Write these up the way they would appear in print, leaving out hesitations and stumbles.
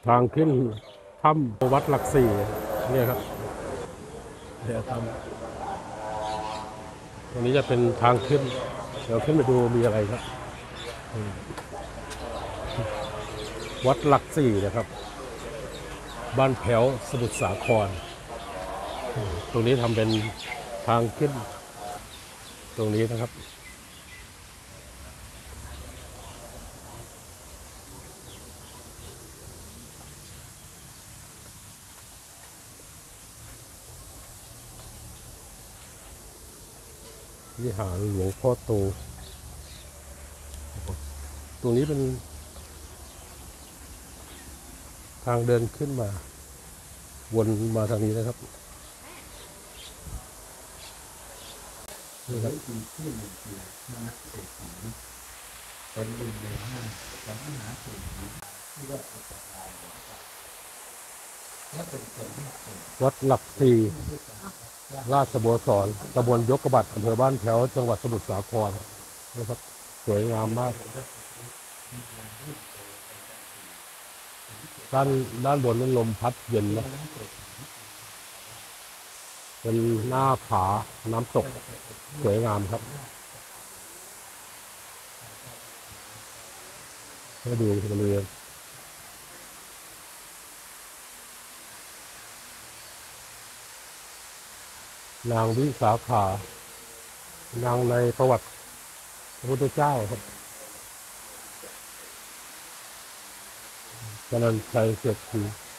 ทางขึ้นถ้ำวัดหลักสี่เนี่ยครับเดี๋ยวตรงนี้จะเป็นทางขึ้นเดี๋ยวขึ้นไปดูมีอะไรครับวัดหลักสี่นะครับบ้านแพ้วสมุทรสาครตรงนี้ทำเป็นทางขึ้นตรงนี้นะครับวิหารหลวงพ่อโตตรงนี้เป็นทางเดินขึ้นมาวนมาทางนี้นะครับนี่ครับเป็นหนึ่งในห้าสำนักงานสิ่งที่ว่าอุปทานและเป็นคนที่วัดหลักสี่ราชบัวสอนตำบลยกกระบัดอำเภอบ้านแพ้วจังหวัดสมุทรสาครนะครับสวยงามมากด้านบนนั้นลมพัดเย็นนะเป็นหน้าผาน้ำตกสวยงามครับให้ดูบริเวณนางวิสาขานางในประวัติพระพุทธเจ้าครับกนันชัยเศรษฐี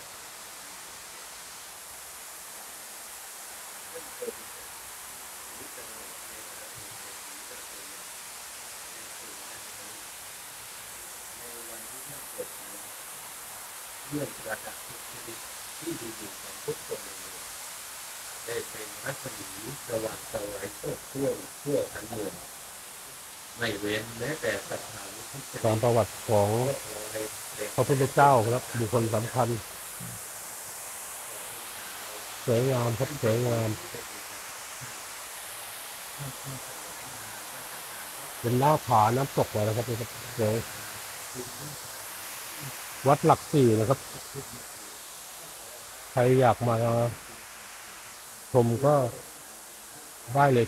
เรื่องระดับที่ดีของทุกคนได้เป็นรัศมีสว่างสวัยทั่วทั้งเมืองไม่เว้นแม้แต่สถานที่ตามประวัติของพระพุทธเจ้าครับบุคคลสำคัญสวยงามครับสวยงามเป็นหน้าผาน้ำตกเลยนะครับสวยวัดหลักสี่นะครับใครอยากมาชมก็ได้เลย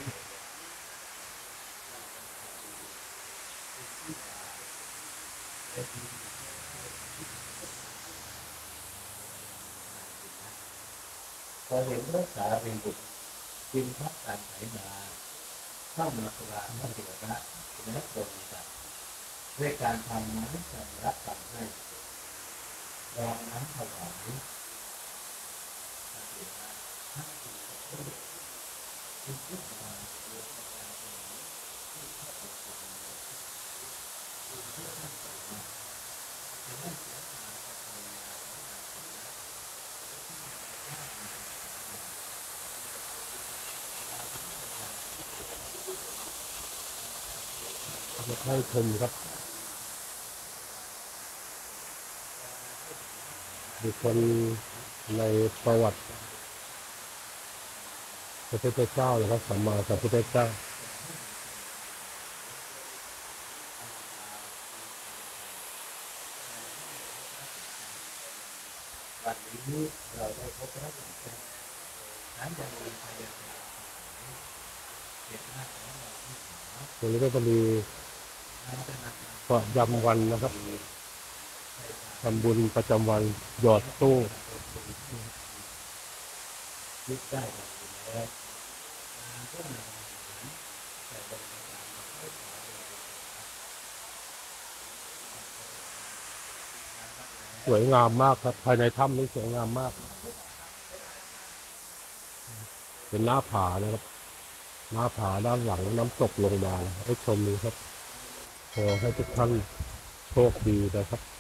พอเห็นพระสารีบุตรจึงพักการไหมาเข้ามากราบพระเถระและบริษัทด้วยการทำน้ำสำรับสั่งให้รองน้ำถวายให้ชมครับบุคคลในประวัติพระพุทธเจ้านะครับสัมมาสัมพุทธเจ้าวันนี้เราได้พบพระสงฆ์นั้นยังมีพยานเห็นหน้าของเราที่ตรงนี้ก็จะมีประจำวันนะครับทำบุญประจำวันหยอดตู้ยึดได้แล้วสวยงามมากครับภายในถ้ำนี้สวยงามมากเป็นหน้าผานะครับหน้าผาด้านหลังน้ำตกลงมาให้ชมดูครับขอให้ทุกท่านโชคดีนะครับ